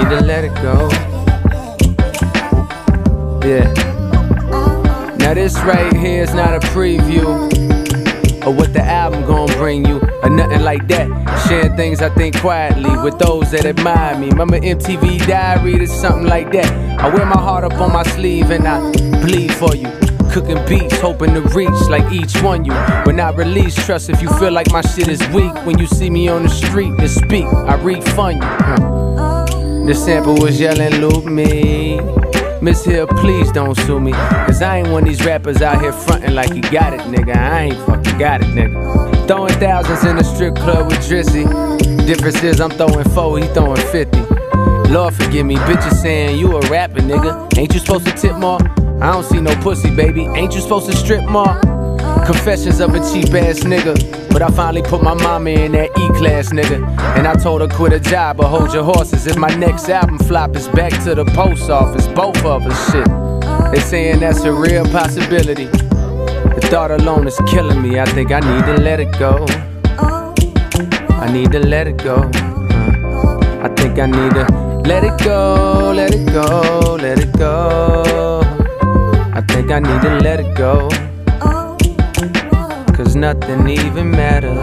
need to let it go. Yeah. Now this right here is not a preview of what the album gon' bring you, or nothing like that. Sharing things I think quietly with those that admire me. Remember MTV Diary, it's something like that. I wear my heart up on my sleeve and I bleed for you. Cooking beats, hoping to reach like each one you. When I release, trust if you feel like my shit is weak. When you see me on the street to speak, I refund you. The sample was yelling, loop me. Miss Hill, please don't sue me. Cause I ain't one of these rappers out here frontin' like you got it, nigga. I ain't fucking got it, nigga. Throwing thousands in the strip club with Drizzy. Difference is I'm throwing 4, he throwing 50. Lord forgive me, bitches saying you a rapper, nigga. Ain't you supposed to tip more? I don't see no pussy, baby. Ain't you supposed to strip more? Confessions of a cheap ass nigga. But I finally put my mama in that E-class, nigga. And I told her quit a job or hold your horses. If my next album flop, it's back to the post office. Both of us, shit. They saying that's a real possibility. The thought alone is killing me. I think I need to let it go. I need to let it go. I think I need to let it go, let it go, let it go. I think I need to let it go. Cause nothing even matters.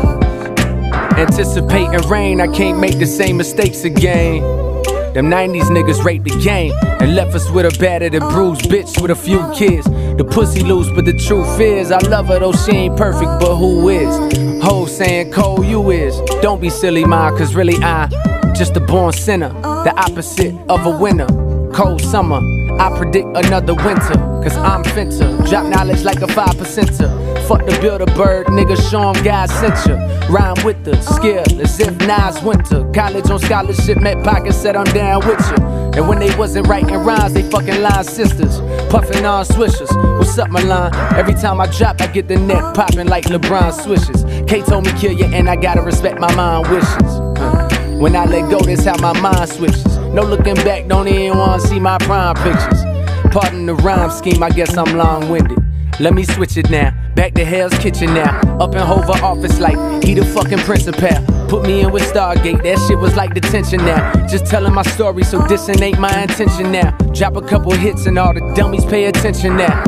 Anticipating rain, I can't make the same mistakes again. Them 90s niggas raped the game and left us with a battered and bruised bitch with a few kids. The pussy loose, but the truth is I love her though she ain't perfect, but who is? Ho saying Cole, you is. Don't be silly, ma, cause really I just a born sinner, the opposite of a winner. Cold summer, I predict another winter. Cause I'm finter, drop knowledge like a 5%er. Fuck the Build-A-Bird, nigga, show 'em God sent ya. Rhyme with the skill as if Nas winter. College on scholarship, met pockets, said I'm down with ya. And when they wasn't writing rhymes, they fucking line sisters. Puffin' on swishers, what's up Milan? Every time I drop, I get the net popping like LeBron swishes. K told me kill ya and I gotta respect my mind wishes. When I let go, that's how my mind switches. No looking back, don't even wanna see my prime pictures. Pardon the rhyme scheme, I guess I'm long-winded. Let me switch it now, back to Hell's Kitchen now. Up in Hoover office like he the fucking principal. Put me in with Stargate, that shit was like detention now. Just telling my story, so dissing ain't my intention now. Drop a couple hits and all the dummies pay attention now.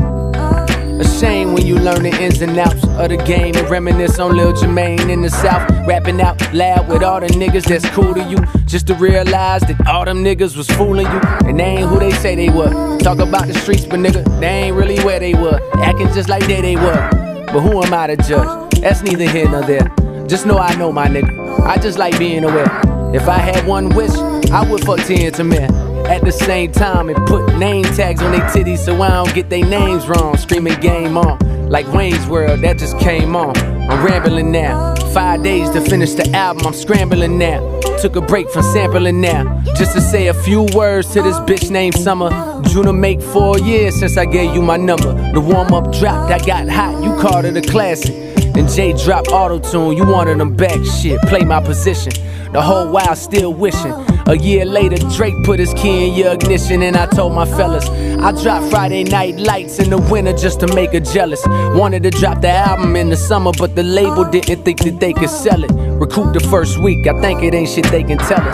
A shame when you learn the ins and outs of the game and reminisce on Lil Jermaine in the South. Rapping out loud with all the niggas that's cool to you, just to realize that all them niggas was fooling you. And they ain't who they say they were. Talk about the streets, but nigga, they ain't really where they were. Acting just like they were. But who am I to judge? That's neither here nor there. Just know I know my nigga. I just like being aware. If I had one wish, I would fuck 10 to men at the same time and put name tags on their titties so I don't get their names wrong. Screaming game on, like Wayne's World, that just came on. I'm rambling now, 5 days to finish the album, I'm scrambling now. Took a break from sampling now, just to say a few words to this bitch named Summer. June to make 4 years since I gave you my number. The warm-up dropped, I got hot, you called it a classic. Then Jay dropped auto-tune, you wanted them back, shit, play my position. The whole while still wishing. A year later, Drake put his key in your ignition, and I told my fellas I dropped Friday Night Lights in the winter just to make her jealous. Wanted to drop the album in the summer, but the label didn't think that they could sell it. Recoup the first week, I think it ain't shit they can tell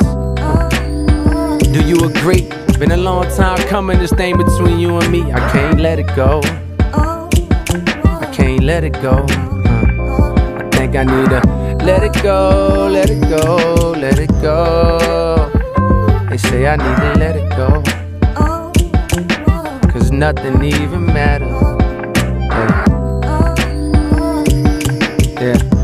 us. Do you agree? Been a long time coming, this thing between you and me. I can't let it go. I can't let it go. I think I need to let it go, let it go, let it go. They say I need to let it go, cause nothing even matters. Yeah.